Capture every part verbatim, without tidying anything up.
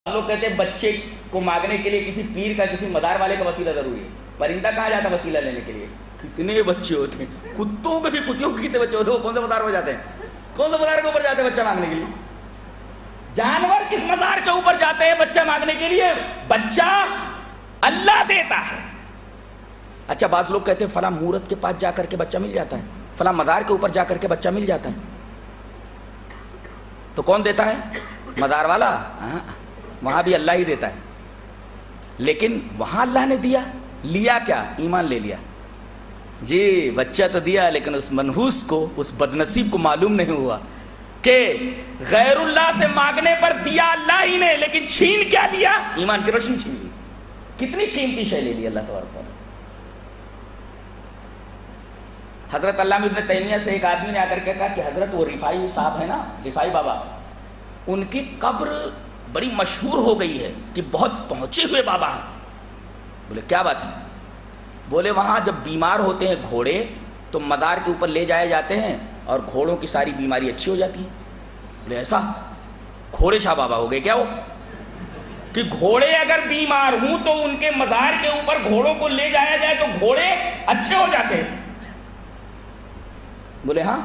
لوگ کہتے ہیں بچے کو مانگنے کے لیے کسی پیر کا کسی مدار والے کا وسیلہ ضروری ہے. پرندہ کہاں جاتا ہے وسیلہ لینے کے لیے؟ کتنے بچے ہوتے ہیں کتوں کے بھی کتوں کے کتنے بچے ہوتے ہیں, وہ کون سے مدار ہو جاتے ہیں, کون سے مدار کے اوپر جاتے ہیں بچہ مانگنے کے لیے؟ جانور کس مزار کے اوپر جاتے ہیں بچہ مانگنے کے لیے؟ بچہ اللہ دیتا ہے. اچھا بعض لوگ کہتے ہیں فلاں مورت کے پاس جا کر کے بچہ مل جاتا ہے, فلاں مزار کے اوپر جا کر کے بچہ مل جاتا ہے. تو کون دیتا ہے؟ مزار والا. ہاں وہاں بھی اللہ ہی دیتا ہے, لیکن وہاں اللہ نے دیا, لیا کیا؟ ایمان لے لیا. جی بچہ تو دیا, لیکن اس منحوس کو, اس بدنصیب کو معلوم نہیں ہوا کہ غیر اللہ سے مانگنے پر دیا اللہ ہی نے, لیکن چھین کیا لیا؟ ایمان کی روشنی چھین لی. کتنی قیمتی شے لے لی اللہ تبارک تعالیٰ. حضرت علامہ ابن تیمیہ سے ایک آدمی نے آ کر کے کہا کہ حضرت وہ رفاعی صاحب ہے نا, رفاعی بابا, ان کی قبر بڑی مشہور ہو گئی ہے کہ بہت پہنچے ہوئے بابا ہیں. بولے کیا بات ہے؟ بولے وہاں جب بیمار ہوتے ہیں گھوڑے تو مدار کے اوپر لے جائے جاتے ہیں اور گھوڑوں کی ساری بیماری اچھی ہو جاتی ہے. بولے ایسا؟ گھوڑے شاہ بابا ہو گئے کیا وہ, کہ گھوڑے اگر بیمار ہوں تو ان کے مزار کے اوپر گھوڑوں کو لے جایا جائے تو گھوڑے اچھے ہو جاتے ہیں؟ بولے ہاں.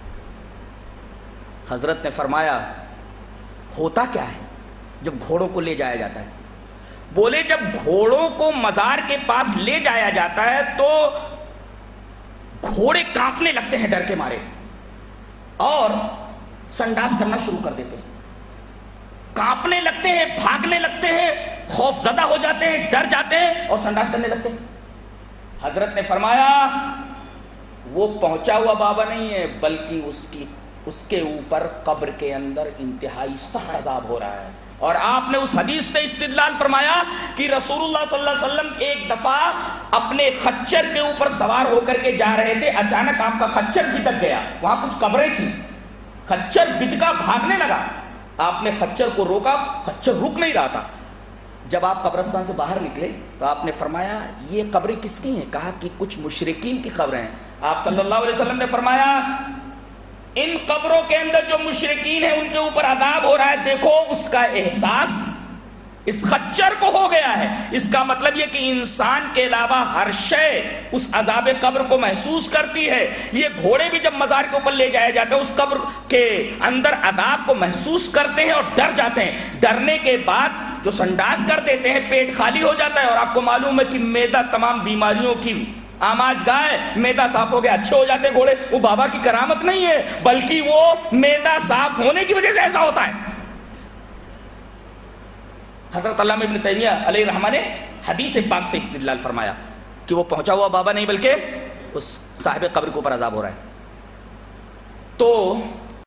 حضرت نے فرمایا ہوتا کیا ہے جب گھوڑوں کو لے جایا جاتا ہے؟ بولے جب گھوڑوں کو مزار کے پاس لے جایا جاتا ہے تو گھوڑے کانپنے لگتے ہیں ڈر کے مارے اور سنڈاس کرنا شروع کر دیتے ہیں. کانپنے لگتے ہیں, بھاگنے لگتے ہیں, خوف زدہ ہو جاتے ہیں, ڈر جاتے ہیں اور سنڈاس کرنے لگتے ہیں. حضرت نے فرمایا وہ پہنچا ہوا بابا نہیں ہے, بلکہ اس کی اس کے اوپر قبر کے اندر انتہائی سخت عذاب ہو رہا ہے. اور آپ نے اس حدیث سے استدلال فرمایا کہ رسول اللہ صلی اللہ علیہ وسلم ایک دفعہ اپنے خچر کے اوپر سوار ہو کر کے جا رہے تھے, اچانک آپ کا خچر بدک گیا, وہاں کچھ قبریں تھیں, خچر بدکا, بھاگنے لگا. آپ نے خچر کو روکا, خچر رک نہیں رہا تھا. جب آپ قبرستان سے باہر نکلے تو آپ نے فرمایا یہ قبریں کس کی ہیں؟ کہا کہ کچھ مشرکین کی قبریں ہیں. آپ صلی اللہ علیہ وسلم نے فرمایا ان قبروں کے اندر جو مشرکین ہیں ان کے اوپر عذاب ہو رہا ہے, دیکھو اس کا احساس اس خچر کو ہو گیا ہے. اس کا مطلب یہ کہ انسان کے علاوہ ہر شے اس عذاب قبر کو محسوس کرتی ہے. یہ گھوڑے بھی جب مزار کے اوپر لے جائے جاتے ہیں اس قبر کے اندر عذاب کو محسوس کرتے ہیں اور ڈر جاتے ہیں. ڈرنے کے بعد جو سنڈاس کر دیتے ہیں پیٹ خالی ہو جاتا ہے, اور آپ کو معلوم ہے کہ میدا تمام بیماریوں کی آماج گائے, میدا صاف ہو گیا, اچھے ہو جاتے ہیں گھوڑے. وہ بابا کی کرامت نہیں ہے, بلکہ وہ میدا صاف ہونے کی وجہ سے ایسا ہوتا ہے. حضرت علامہ ابن تیمیہ علیہ الرحمہ نے حدیث پاک سے استدلال فرمایا کہ وہ پہنچا ہوا بابا نہیں بلکہ اس صاحب قبر کے اوپر عذاب ہو رہا ہے. تو